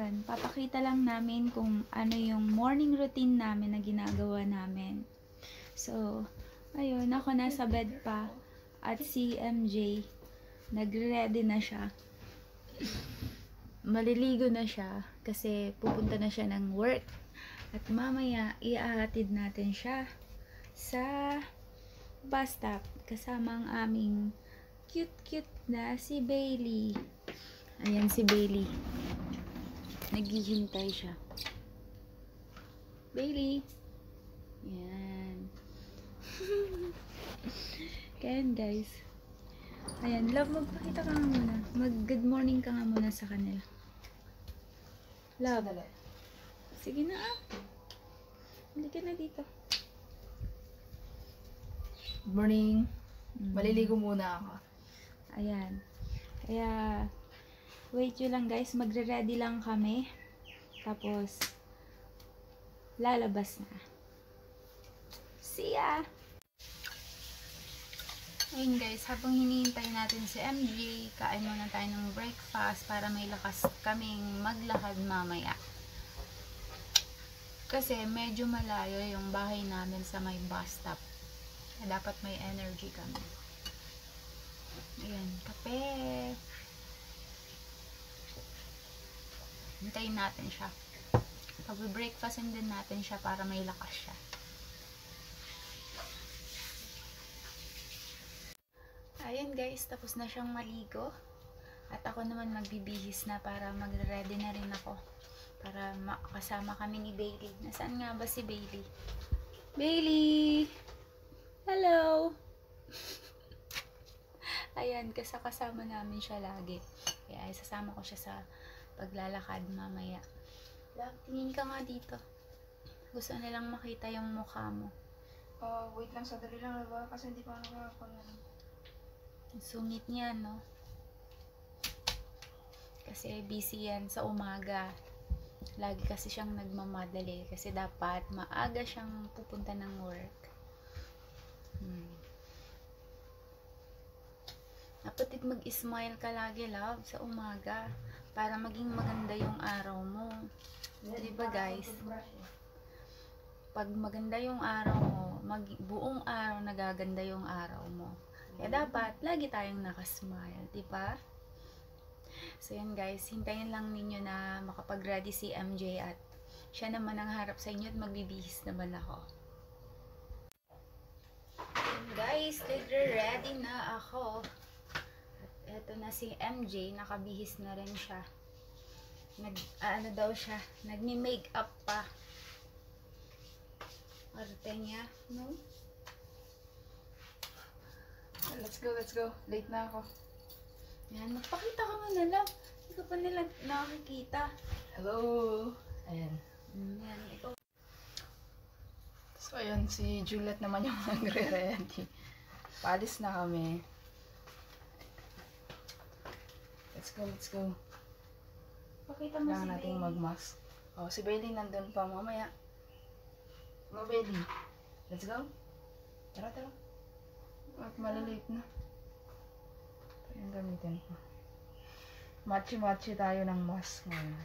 Ayan, papakita lang namin kung ano yung morning routine namin na ginagawa namin. So, ayun, ako nasa bed pa at si MJ nagre-ready na siya. Maliligo na siya kasi pupunta na siya ng work. At mamaya, iahatid natin siya sa bus stop kasama ang aming cute na si Bailey. Ayan si Bailey. Naghihintay siya. Bailey. Yan. Kaya guys. Ayan, love, magpakita ka nga muna. Mag-good morning ka nga muna sa kanila. Love. Sige na ah. Halika na dito. Good morning. Maliligo muna ako. Ayan. Kaya, wait nyo lang guys. Magre-ready lang kami. Tapos, lalabas na. See ya! Ayun guys, habang hinihintay natin si MJ, kain muna tayo ng breakfast para may lakas kaming maglakad mamaya. Kasi medyo malayo yung bahay namin sa may bus stop. Kaya dapat may energy kami. Ayan, kape. Hintayin natin siya. Pag-breakfastin din natin siya para may lakas siya. Ayan guys, tapos na siyang maligo. At ako naman magbibihis na para magre-ready na rin ako. Para makasama kami ni Bailey. Nasaan nga ba si Bailey? Bailey! Hello! Ayan, kasama namin siya lagi. Kaya isasama ko siya sa paglalakad mamaya. Love, tingin ka nga dito. Gusto nilang makita yung mukha mo. Wait lang, sadali lang ba? Kasi hindi pa nakakakunan. Sungit niya, no? Kasi busy yan sa umaga. Lagi kasi siyang nagmamadali. Kasi dapat maaga siyang pupunta ng work. Dapat mag-smile ka lagi, love, sa umaga. Para maging maganda yung araw mo. Diba guys? Pag maganda yung araw mo, buong araw nagaganda yung araw mo. Kaya dapat, lagi tayong nakasmile, di ba? So yun guys, hintayin lang ninyo na makapag-ready si MJ at siya naman ang harap sa inyo at magbibihis naman ako. And guys, nagre-ready na ako. At eto na si MJ, nakabihis na rin siya. Nagmi-makeup pa. Arte niya, no? Let's go. Late na ako. Yan, magpakita ka nga nila. Hindi ka pa nila nakakikita. Hello! Ayan. Yan, ikaw. So, ayan, si Juliet naman yung nagre-ready. Paalis na kami. Let's go. Pakita mo Kailangan si nating Bailey. mag-mask. Oh, si Bailey nandun pa mamaya. No, Bailey. Let's go. Tara. At malilate na. Ito yung gamitin ko. Matchy tayo ng mask ngayon.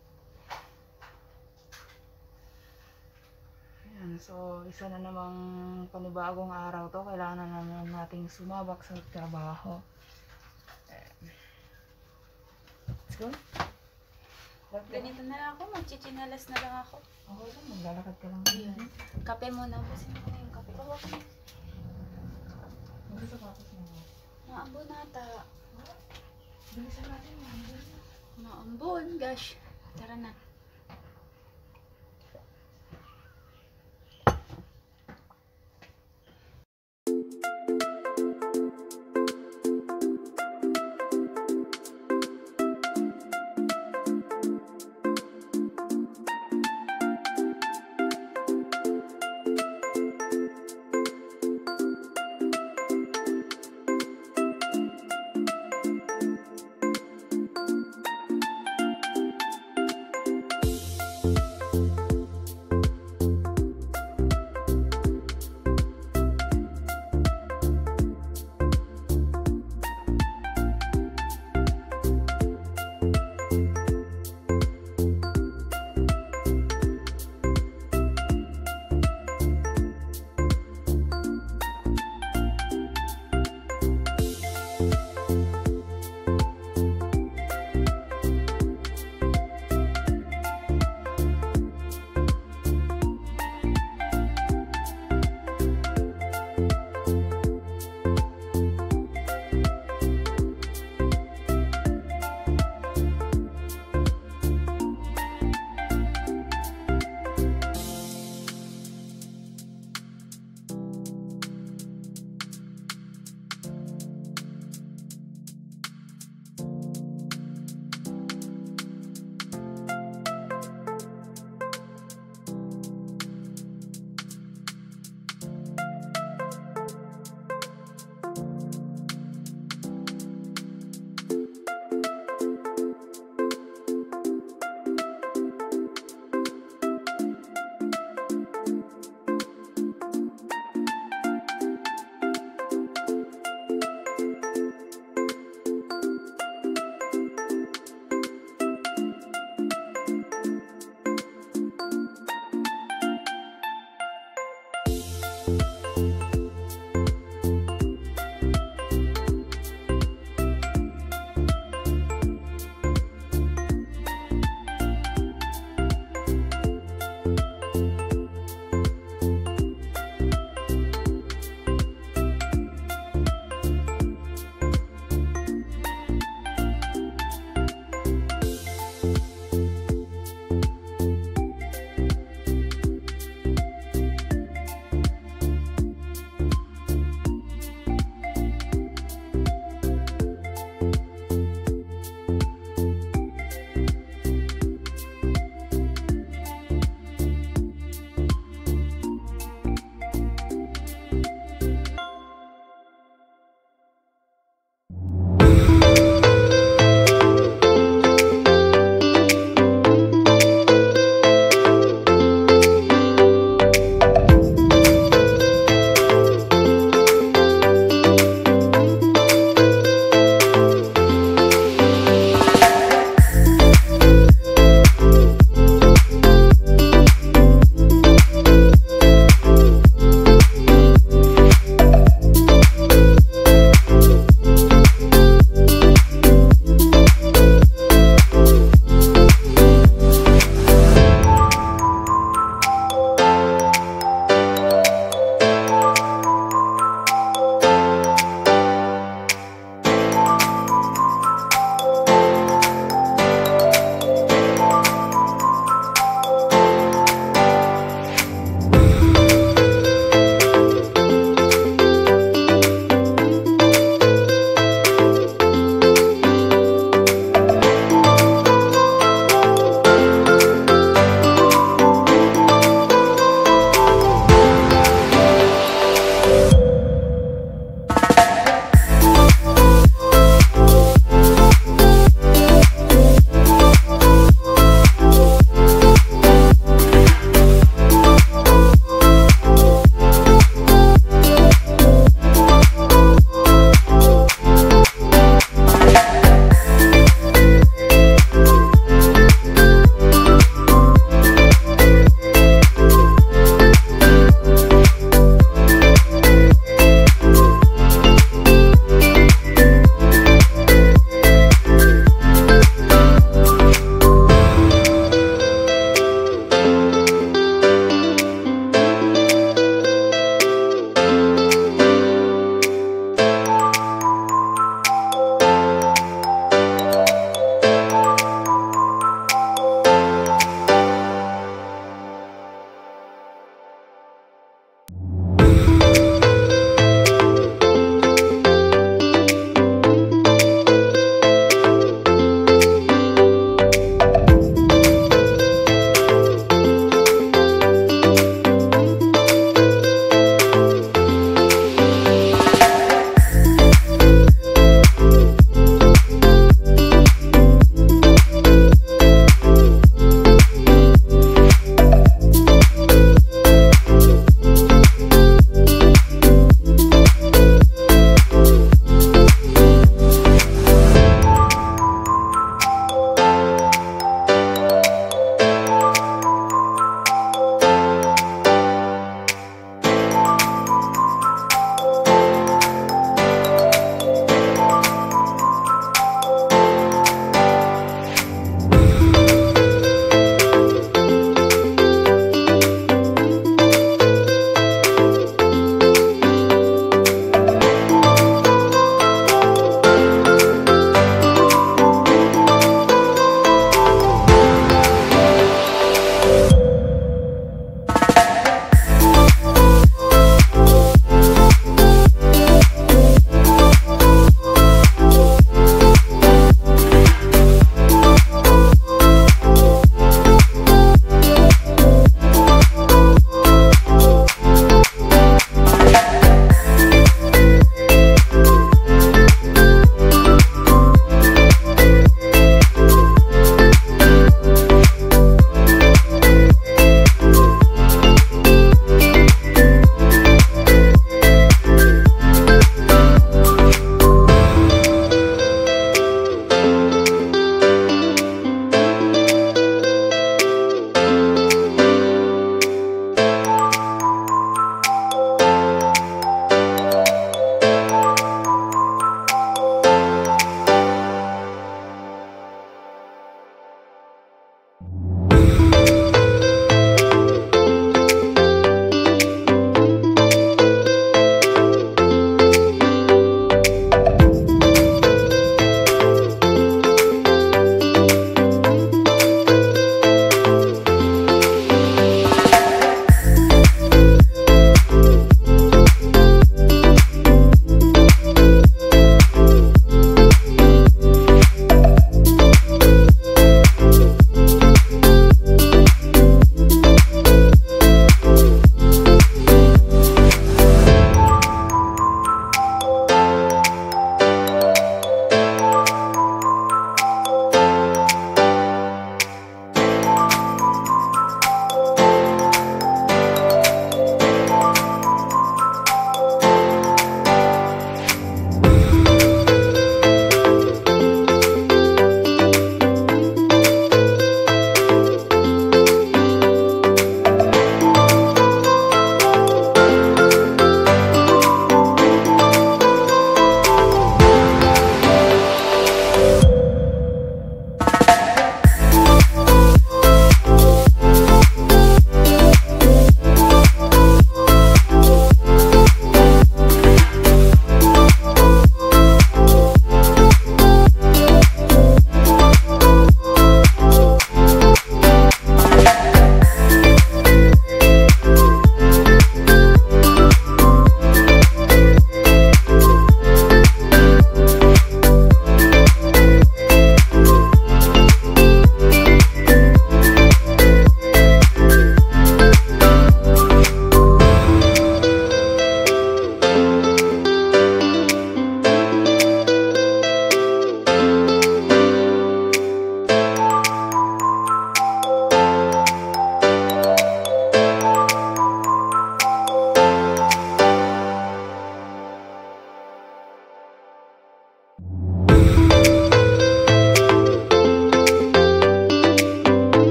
Ayan, so isa na namang panibagong araw to. Kailangan na naman nating sumabak sa trabaho. Ayan. Let's go. Ganito na lang ako, magchichinalas na lang ako. Okay lang, maglalakad ka lang. Ayun. Kape muna. Basin mo na yung kape. Bawak mo. Magsasapatos mo. Maambon nata. Bilisan natin yan. Maambon, gosh. Tara na.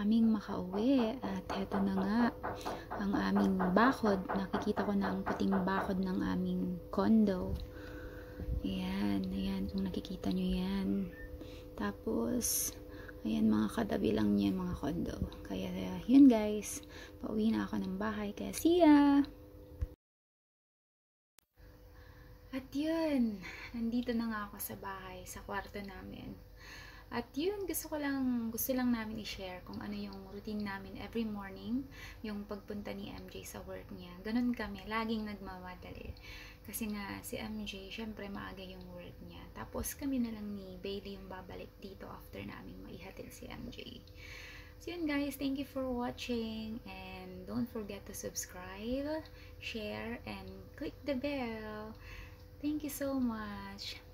naming makauwi. At heto na nga, ang aming bakod. Nakikita ko na ang puting bakod ng aming condo. Ayan, ayan, kung nakikita nyo yan. Tapos, ayan, mga katabi lang niya mga condo. Kaya, yun guys, pauwi na ako ng bahay. Kaya, see ya! At yun, nandito na nga ako sa bahay, sa kwarto namin. At yun, gusto lang namin i-share kung ano yung routine namin every morning, yung pagpunta ni MJ sa work niya. Ganun kami, laging nagmamadali. Kasi nga, si MJ, syempre maaga yung work niya. Tapos kami na lang ni Bailey yung babalik dito after namin maihatid si MJ. So yun guys, thank you for watching. And don't forget to subscribe, share, and click the bell. Thank you so much.